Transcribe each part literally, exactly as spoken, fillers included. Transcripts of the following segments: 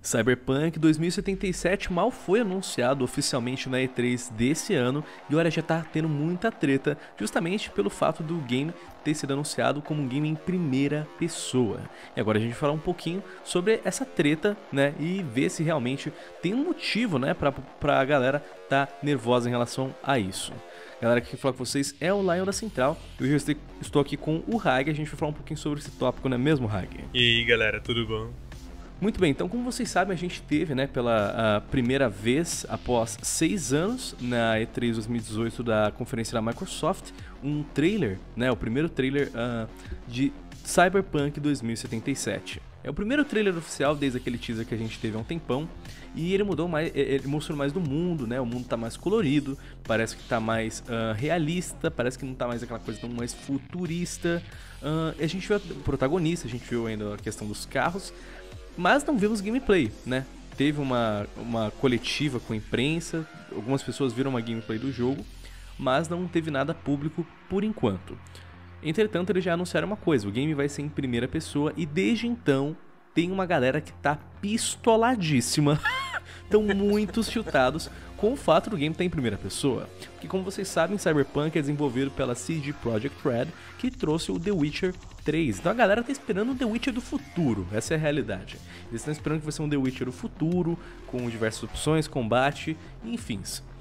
Cyberpunk dois mil e setenta e sete mal foi anunciado oficialmente na E três desse ano e olha, já tá tendo muita treta justamente pelo fato do game ter sido anunciado como um game em primeira pessoa. E agora a gente vai falar um pouquinho sobre essa treta, né, e ver se realmente tem um motivo, né, pra, pra galera tá nervosa em relação a isso. Galera, que falar com vocês é o Lion da Central. Eu já estou aqui com o Hag, a gente vai falar um pouquinho sobre esse tópico, não é mesmo, Hag? E aí, galera, tudo bom? Muito bem, então como vocês sabem, a gente teve, né, pela primeira vez, após seis anos, na E três dois mil e dezoito da conferência da Microsoft, um trailer, né, o primeiro trailer uh, de Cyberpunk dois mil e setenta e sete. É o primeiro trailer oficial desde aquele teaser que a gente teve há um tempão, e ele mudou mais, ele mostrou mais do mundo, né, o mundo tá mais colorido, parece que tá mais uh, realista, parece que não tá mais aquela coisa tão mais futurista. Uh, a gente viu o protagonista, a gente viu ainda a questão dos carros, mas não vimos gameplay, né? Teve uma, uma coletiva com a imprensa, algumas pessoas viram uma gameplay do jogo, mas não teve nada público por enquanto. Entretanto, eles já anunciaram uma coisa, o game vai ser em primeira pessoa e desde então tem uma galera que tá pistoladíssima, estão muito chutados com o fato do game estar em primeira pessoa. Porque como vocês sabem, Cyberpunk é desenvolvido pela C D Projekt Red, que trouxe o The Witcher três. Então a galera tá esperando o The Witcher do futuro, essa é a realidade. Eles estão esperando que vai ser um The Witcher do futuro, com diversas opções, combate, enfim.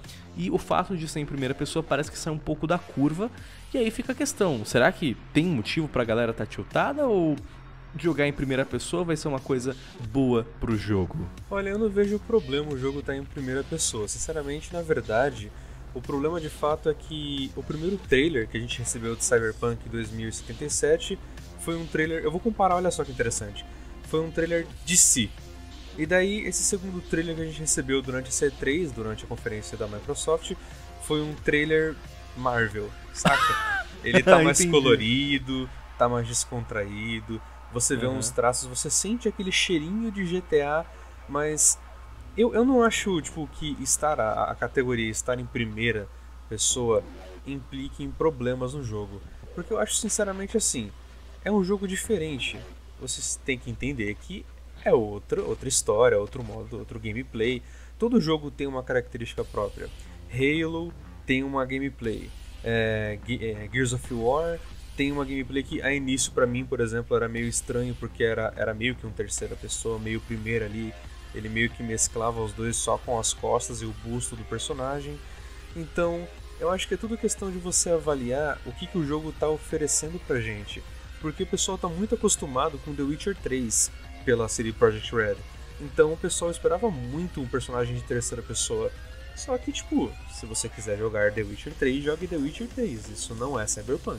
E o fato de ser em primeira pessoa parece que sai um pouco da curva, e aí fica a questão, será que tem motivo pra galera tá tiltada ou jogar em primeira pessoa vai ser uma coisa boa pro jogo? Olha, eu não vejo problema o jogo estar em primeira pessoa. Sinceramente, na verdade, o problema de fato é que o primeiro trailer que a gente recebeu de Cyberpunk dois mil e setenta e sete foi um trailer... Eu vou comparar, olha só que interessante. Foi um trailer de si. E daí, esse segundo trailer que a gente recebeu durante a C três, durante a conferência da Microsoft, foi um trailer Marvel, saca? Ele tá mais colorido, tá mais descontraído, você vê uhum. uns traços, você sente aquele cheirinho de G T A, mas eu, eu não acho tipo, que estar a, a categoria estar em primeira pessoa implique em problemas no jogo. Porque eu acho sinceramente assim, é um jogo diferente. Vocês têm que entender que é outra, outra história, outro modo, outro gameplay. Todo jogo tem uma característica própria. Halo tem uma gameplay. É, Gears of War tem uma gameplay que a início pra mim, por exemplo, era meio estranho porque era, era meio que um terceira pessoa, meio primeira ali. Ele meio que mesclava os dois só com as costas e o busto do personagem. Então, eu acho que é tudo questão de você avaliar o que, que o jogo tá oferecendo pra gente. Porque o pessoal tá muito acostumado com The Witcher três pela C D Projekt Red. Então o pessoal esperava muito um personagem de terceira pessoa. Só que, tipo, se você quiser jogar The Witcher três, jogue The Witcher três. Isso não é Cyberpunk.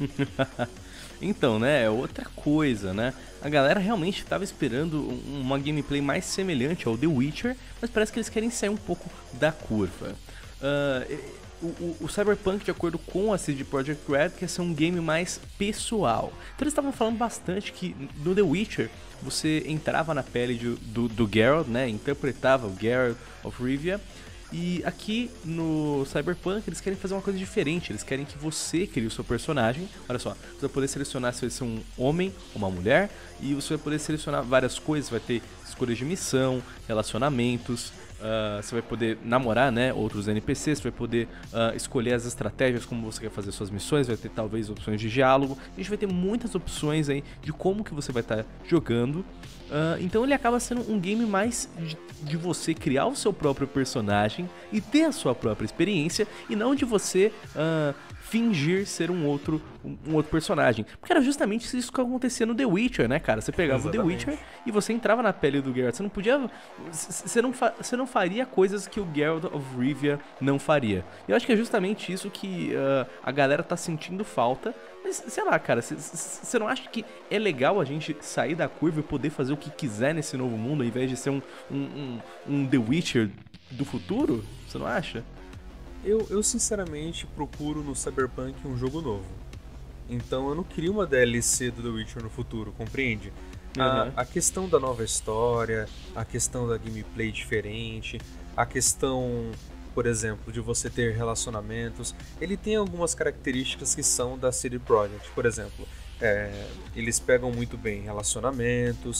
Então, né, é outra coisa, né? A galera realmente estava esperando uma gameplay mais semelhante ao The Witcher, mas parece que eles querem sair um pouco da curva. Uh, o, o, o Cyberpunk, de acordo com a C D Projekt Red, quer ser um game mais pessoal. Então eles estavam falando bastante que no The Witcher você entrava na pele de, do, do Geralt, né? Interpretava o Geralt of Rivia. E aqui no Cyberpunk eles querem fazer uma coisa diferente, eles querem que você crie o seu personagem. Olha só, você vai poder selecionar se vai ser um homem ou uma mulher, e você vai poder selecionar várias coisas, vai ter escolhas de missão, relacionamentos, uh, você vai poder namorar, né, outros N P Cs, você vai poder uh, escolher as estratégias, como você quer fazer suas missões, vai ter talvez opções de diálogo, a gente vai ter muitas opções aí de como que você vai estar jogando. Uh, então ele acaba sendo um game mais de, de você criar o seu próprio personagem e ter a sua própria experiência, e não de você uh, fingir ser um outro, um, um outro personagem. Porque era justamente isso que acontecia no The Witcher, né, cara? Você pegava Exatamente. o The Witcher e você entrava na pele do Geralt. Você não podia... Você não, fa, você não faria coisas que o Geralt of Rivia não faria. E eu acho que é justamente isso que uh, a galera tá sentindo falta. Mas, sei lá, cara, você não acha que é legal a gente sair da curva e poder fazer o que quiser nesse novo mundo, ao invés de ser um, um, um, um The Witcher do futuro? Você não acha? Eu, eu, sinceramente, procuro no Cyberpunk um jogo novo. Então eu não queria uma D L C do The Witcher no futuro, compreende? Uhum. A, a questão da nova história, a questão da gameplay diferente, a questão... por exemplo, de você ter relacionamentos, ele tem algumas características que são da C D Projekt. Por exemplo, é, eles pegam muito bem relacionamentos,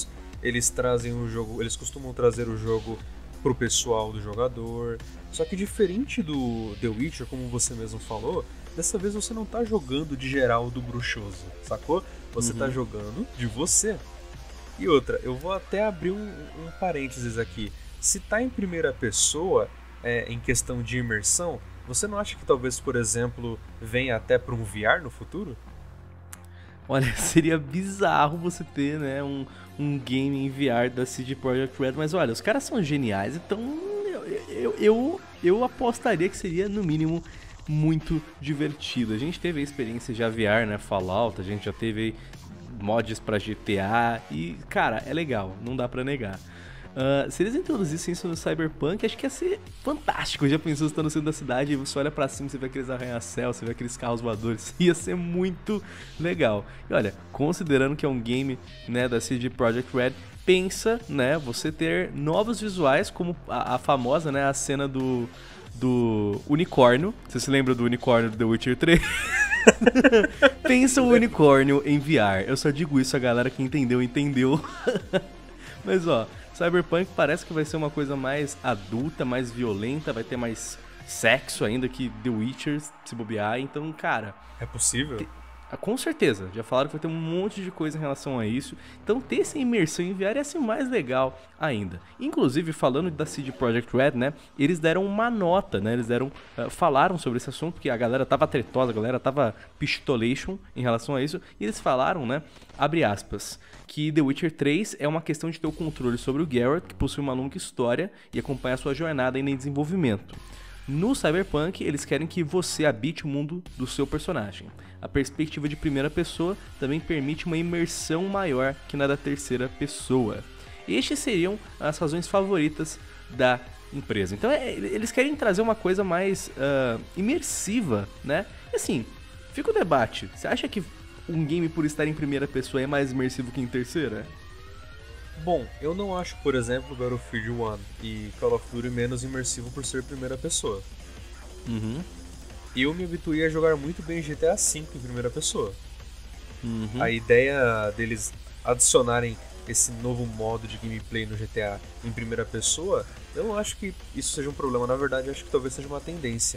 eles trazem o jogo, eles costumam trazer o jogo pro pessoal do jogador. Só que diferente do The Witcher, como você mesmo falou, dessa vez você não tá jogando de geral do bruxoso, sacou? Você uhum. tá jogando de você. E outra, eu vou até abrir um, um parênteses aqui. Se tá em primeira pessoa, é, em questão de imersão, você não acha que talvez, por exemplo, venha até para um V R no futuro? Olha, seria bizarro você ter, né, um, um game em V R da C D Projekt Red, mas olha, os caras são geniais, então eu, eu, eu, eu apostaria que seria, no mínimo, muito divertido. A gente teve a experiência de V R, né, Fallout, a gente já teve mods pra G T A e, cara, é legal, não dá pra negar. Uh, se eles introduzissem isso no Cyberpunk, acho que ia ser fantástico. Já pensou, você tá no centro da cidade e você olha pra cima, você vê aqueles arranha-céus, você vê aqueles carros voadores, ia ser muito legal. E olha, considerando que é um game, né, da C D Projekt Red, pensa, né, você ter novos visuais, como a, a famosa, né, a cena do, do unicórnio. Você se lembra do unicórnio do The Witcher três? Pensa o unicórnio em V R. Eu só digo isso, a galera que entendeu, entendeu. Mas ó, Cyberpunk parece que vai ser uma coisa mais adulta, mais violenta, vai ter mais sexo ainda que The Witcher, se bobear. Então, cara... É possível? Te... Com certeza, já falaram que vai ter um monte de coisa em relação a isso. Então ter essa imersão em V R ia ser mais legal ainda. Inclusive, falando da C D Projekt Red, né, eles deram uma nota, né, eles deram, uh, falaram sobre esse assunto, porque a galera tava tretosa, a galera tava pistolation em relação a isso, e eles falaram, né, abre aspas, que The Witcher três é uma questão de ter o controle sobre o Geralt, que possui uma longa história e acompanha a sua jornada ainda em desenvolvimento. No Cyberpunk, eles querem que você habite o mundo do seu personagem. A perspectiva de primeira pessoa também permite uma imersão maior que na da terceira pessoa. Estes seriam as razões favoritas da empresa. Então, é, eles querem trazer uma coisa mais uh, imersiva, né? E assim, fica o debate. Você acha que um game, por estar em primeira pessoa, é mais imersivo que em terceira? Bom, eu não acho, por exemplo, Battlefield um e Call of Duty menos imersivo por ser primeira pessoa. Uhum. Eu me habituei a jogar muito bem G T A cinco em primeira pessoa. Uhum. A ideia deles adicionarem esse novo modo de gameplay no G T A em primeira pessoa, eu não acho que isso seja um problema. Na verdade, eu acho que talvez seja uma tendência.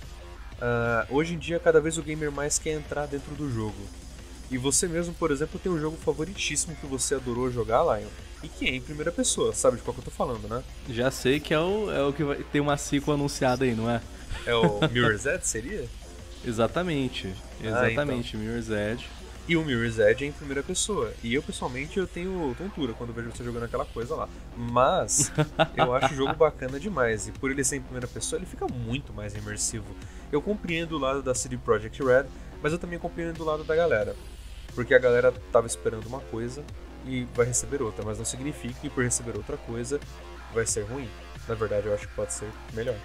Uh, hoje em dia, cada vez o gamer mais quer entrar dentro do jogo. E você mesmo, por exemplo, tem um jogo favoritíssimo que você adorou jogar, Lion, e que é em primeira pessoa, sabe de qual que eu tô falando, né? Já sei que é o, é o que vai ter uma sequel anunciada aí, não é? É o Mirror's Edge, seria? Exatamente, exatamente, ah, então. Mirror's Edge. E o Mirror's Edge é em primeira pessoa. E eu, pessoalmente, eu tenho tontura quando vejo você jogando aquela coisa lá. Mas eu acho o jogo bacana demais. E por ele ser em primeira pessoa, ele fica muito mais imersivo. Eu compreendo o lado da C D Projekt Red, mas eu também compreendo o lado da galera. Porque a galera tava esperando uma coisa e vai receber outra. Mas não significa que por receber outra coisa vai ser ruim. Na verdade, eu acho que pode ser melhor.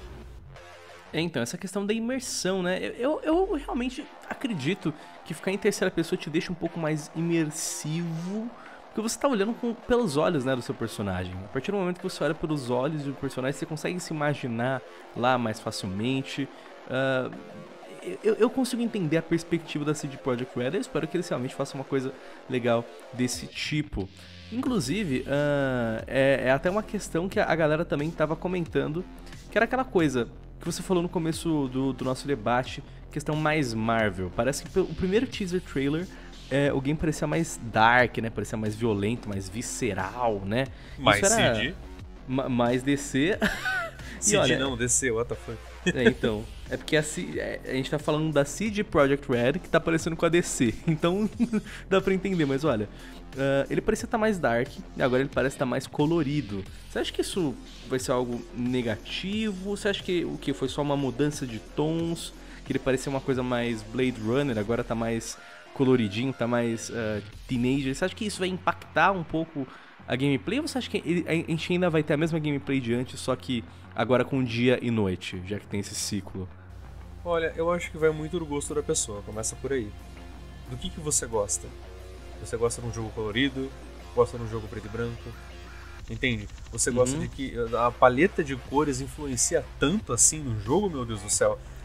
É, então, essa questão da imersão, né? Eu, eu, eu realmente acredito que ficar em terceira pessoa te deixa um pouco mais imersivo, porque você tá olhando com, pelos olhos, né, do seu personagem. A partir do momento que você olha pelos olhos do personagem, você consegue se imaginar lá mais facilmente. Uh, eu, eu consigo entender a perspectiva da C D Projekt Red, eu espero que eles realmente façam uma coisa legal desse tipo. Inclusive, uh, é, é até uma questão que a galera também tava comentando, que era aquela coisa que você falou no começo do, do nosso debate, questão mais Marvel. Parece que o primeiro teaser trailer, é, o game parecia mais dark, né? Parecia mais violento, mais visceral, né? Mais C D. Ma mais D C. C D olha, não, D C, what the fuck. É, então, é porque a, C, a gente tá falando da C D Projekt Red, que tá parecendo com a D C. Então, dá pra entender, mas olha... Uh, ele parecia estar mais dark e agora ele parece estar mais colorido. Você acha que isso vai ser algo negativo? Você acha que o que foi só uma mudança de tons? Que ele parecia uma coisa mais Blade Runner, agora tá mais coloridinho, tá mais uh, teenager. Você acha que isso vai impactar um pouco a gameplay? Ou você acha que ele, a gente ainda vai ter a mesma gameplay de antes, só que agora com dia e noite, já que tem esse ciclo? Olha, eu acho que vai muito do gosto da pessoa, começa por aí. Do que, que você gosta? Você gosta de um jogo colorido, gosta de um jogo preto e branco, entende? Você gosta uhum. de que a paleta de cores influencia tanto assim no jogo, meu Deus do céu.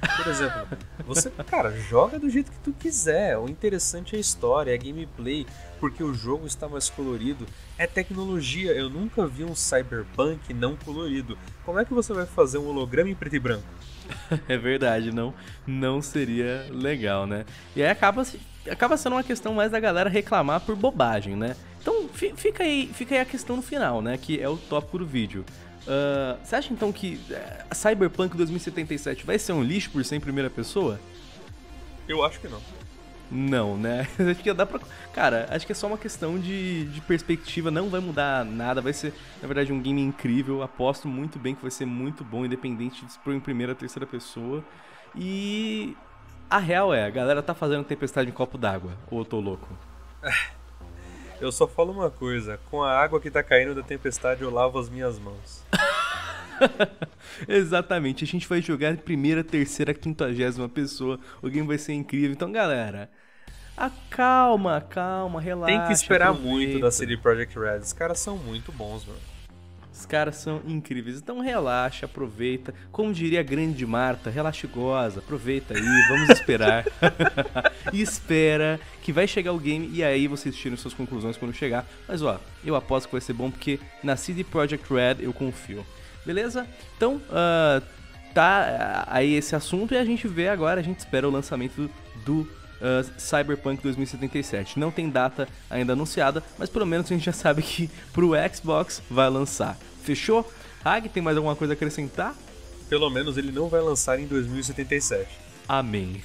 Por exemplo, você, cara, joga do jeito que tu quiser. O interessante é a história, é a gameplay, porque o jogo está mais colorido. É tecnologia. Eu nunca vi um Cyberpunk não colorido. Como é que você vai fazer um holograma em preto e branco? É verdade, não, não seria legal, né? E aí acaba, acaba sendo uma questão mais da galera reclamar por bobagem, né? Então fica aí, fica aí a questão no final, né? Que é o tópico do vídeo. Uh, você acha então que a Cyberpunk dois mil e setenta e sete vai ser um lixo por ser em primeira pessoa? Eu acho que não. Não, né? Acho que dá pra... Cara, acho que é só uma questão de, de perspectiva, não vai mudar nada, vai ser, na verdade, um game incrível, aposto muito bem que vai ser muito bom, independente de se for em primeira ou terceira pessoa. E a real é, a galera tá fazendo tempestade em copo d'água, ou eu tô louco? Eu só falo uma coisa, com a água que tá caindo da tempestade eu lavo as minhas mãos. Exatamente, a gente vai jogar em primeira, terceira, quinquagésima pessoa, o game vai ser incrível. Então, galera, acalma, calma, relaxa. Tem que esperar aproveita. muito da C D Projekt Red, os caras são muito bons, mano. Os caras são incríveis, então relaxa, aproveita. Como diria a grande Marta, relaxa e goza, aproveita aí, vamos esperar. E espera que vai chegar o game e aí vocês tiram suas conclusões quando chegar. Mas ó, eu aposto que vai ser bom porque na C D Projekt Red eu confio. Beleza? Então, uh, tá aí esse assunto e a gente vê agora, a gente espera o lançamento do uh, Cyberpunk dois mil e setenta e sete. Não tem data ainda anunciada, mas pelo menos a gente já sabe que pro Xbox vai lançar. Fechou? Hag, tem mais alguma coisa a acrescentar? Pelo menos ele não vai lançar em dois mil e setenta e sete. Amém.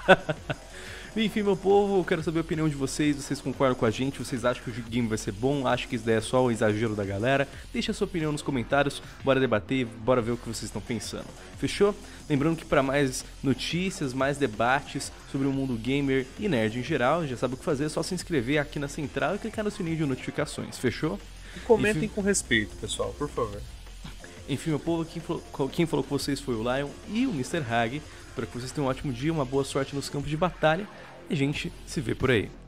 Enfim, meu povo, eu quero saber a opinião de vocês. Vocês concordam com a gente? Vocês acham que o game vai ser bom? Acham que isso daí é só o exagero da galera? Deixa a sua opinião nos comentários. Bora debater, bora ver o que vocês estão pensando. Fechou? Lembrando que para mais notícias, mais debates sobre o mundo gamer e nerd em geral, já sabe o que fazer, é só se inscrever aqui na central e clicar no sininho de notificações. Fechou? E comentem Enfim... com respeito, pessoal, por favor. Enfim, meu povo, quem falou, quem falou com vocês foi o Lion e o mister Hag. Espero que vocês tenham um ótimo dia, uma boa sorte nos campos de batalha e a gente se vê por aí.